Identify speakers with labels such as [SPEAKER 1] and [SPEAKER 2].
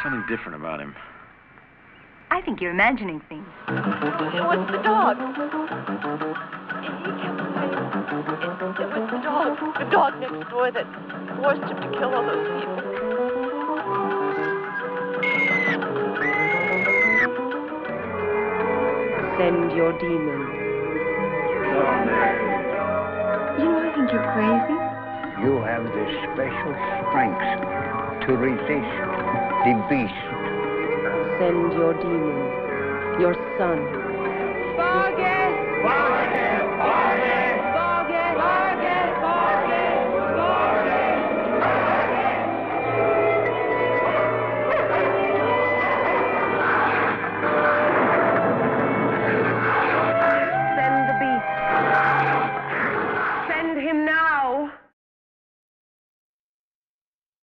[SPEAKER 1] something different about him.
[SPEAKER 2] I think you're imagining things.
[SPEAKER 3] It was the dog. He kept saying it was the dog next door that forced him to kill all those people.
[SPEAKER 4] Send your demon.
[SPEAKER 2] You know, I think you're crazy.
[SPEAKER 5] You have the special strength to resist the beast.
[SPEAKER 4] Send your demon, your son.
[SPEAKER 3] Vargas!
[SPEAKER 5] Vargas!